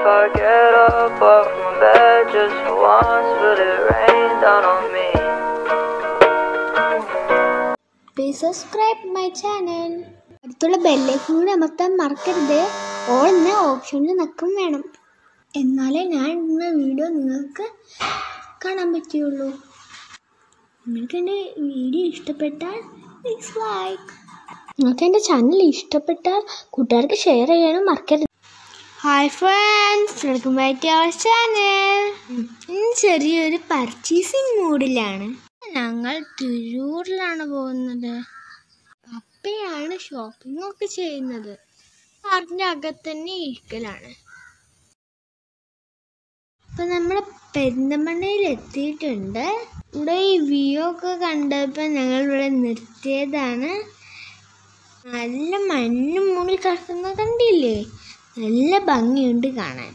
I get up off my bed just for once, will it rain down on me? Please subscribe my channel. അടുത്തുള്ള bell icon കൂടി അമർത്താൻ മറക്കരുത്. All എന്ന ഓപ്ഷനിൽ നിൽക്കും വേണം. എന്നാലേ ഞാൻ ഇടുന്ന വീഡിയോ നിങ്ങൾക്ക് കാണാൻ പറ്റുള്ളൂ. നിങ്ങൾക്ക് എൻ്റെ വീഡിയോ ഇഷ്ടപ്പെട്ടാൽ പ്ലീസ് ലൈക്ക്. നിങ്ങൾക്ക് എൻ്റെ ചാനൽ ഇഷ്ടപ്പെട്ടാൽ കൂട്ടുകാർക്ക് ഷെയർ ചെയ്യാനും മറക്കരുത്. Hi friends, welcome back to our channel. ചെറിയൊരു പർച്ചേസിങ് മൂഡിലാണ്. ഞങ്ങൾ തിരൂരിലാണ് പോകുന്നത്. പപ്പയാണ് ഷോപ്പിംഗ് ഒക്കെ ചെയ്യുന്നത്. പാർക്കിൻ്റെ അകത്ത് തന്നെ ഇരിക്കലാണ്. അപ്പം നമ്മൾ പെരിന്തൽമണ്ണയിൽ എത്തിയിട്ടുണ്ട്. ഇവിടെ ഈ വ്യൂ ഒക്കെ കണ്ടപ്പോൾ ഞങ്ങൾ ഇവിടെ നിർത്തിയതാണ്. നല്ല മഞ്ഞ് മൂടി കിടക്കുന്നത് കണ്ടില്ലേ? നല്ല ഭംഗിയുണ്ട് കാണാൻ.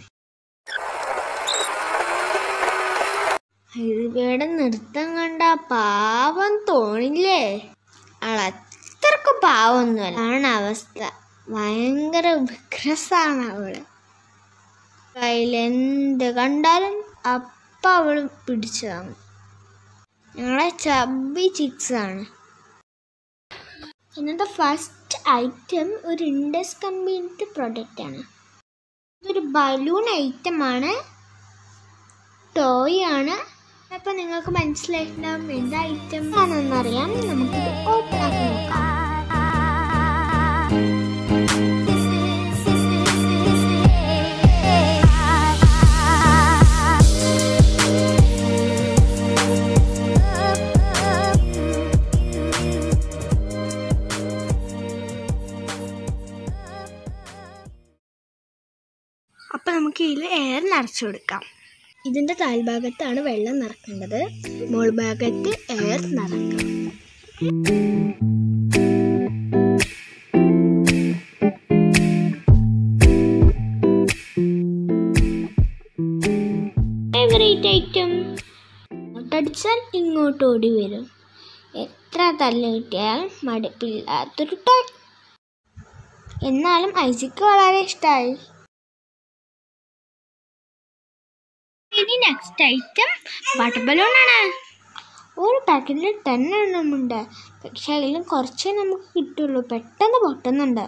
ഇവിടെ നൃത്തം കണ്ട പാവം തോന്നില്ലേ? അത്രക്ക് പാവമൊന്നുമല്ല ആണ് അവസ്ഥ. ഭയങ്കര വിക്രസാണ് അവള്. കയ്യിലെന്ത് കണ്ടാലും അപ്പം അവൾ പിടിച്ചതാണ്. ഞങ്ങളെ ചബ്ബി ചിക്സ് ആണ്. ഇന്നത്തെ ഫസ്റ്റ് ഐറ്റം ഒരു ഇൻഡസ് കമ്പനിയുടെ പ്രൊഡക്റ്റ് ആണ്. ഇതൊരു ബലൂൺ ഐറ്റമാണ്, ടോയ് ആണ്. അപ്പം നിങ്ങൾക്ക് മനസ്സിലായിട്ടുണ്ടാവും എന്ത് ഐറ്റം ആണെന്നറിയാം. നമുക്കിത് ഓപ്പൺ ആക്കി നോക്കാം. അപ്പം നമുക്ക് ഇതിൽ എയർ നിറച്ചു കൊടുക്കാം. ഇതിൻ്റെ താഴ്ഭാഗത്താണ് വെള്ളം നിറക്കേണ്ടത്, മുകൾ ഭാഗത്ത് എയർ നിറക്കാം. Favourite item. ഇങ്ങോട്ടടിച്ചാൽ ഇങ്ങോട്ട് ഓടി വരും. എത്ര തല്ല് കിട്ടിയാലും മടുപ്പില്ലാത്തൊരു ടോയ്. എന്നാലും ഐസിക്ക് വളരെ ഇഷ്ടമായി. ഇനി നെക്സ്റ്റ് ഐറ്റം വാട്ടർ ബലൂണാണ്. ഒരു പാക്കറ്റിൽ 10 എണ്ണമുണ്ട്. പക്ഷെ അതിലും കുറച്ചേ നമുക്ക് കിട്ടുള്ളൂ. പെട്ടെന്ന് പൊട്ടുന്നുണ്ട്.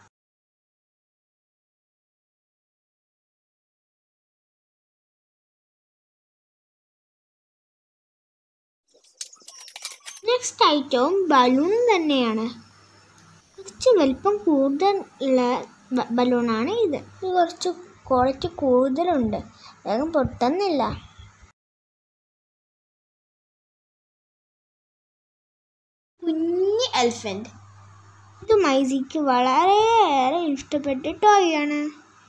നെക്സ്റ്റ് ഐറ്റവും ബലൂൺ തന്നെയാണ്. കുറച്ച് വലിപ്പം കൂടുതലുള്ള ബലൂണാണ് ഇത്. കുറച്ച് ക്വാളിറ്റി കൂടുതലുണ്ട്. വേഗം പൊട്ടുന്നില്ല. കുഞ്ഞ് എലിഫന്റ്. ഇത് മൈസിക്ക് വളരെയേറെ ഇഷ്ടപ്പെട്ട ടോയ് ആണ്.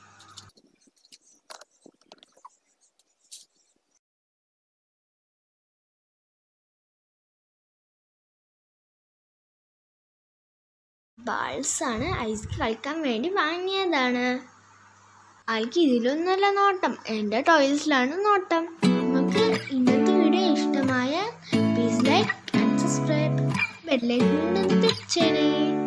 ബാൾസാണ്. ഐസിക്ക് കളിക്കാൻ വേണ്ടി വാങ്ങിയതാണ്. ആൾക്ക് ഇതിലൊന്നുമല്ല നോട്ടം, എൻ്റെ ടോയ്സിലാണ് നോട്ടം. നമുക്ക് ഇന്നത്തെ വീഡിയോ ഇഷ്ടമായ please like and subscribe. Bell icon click ചെയ്യണേ.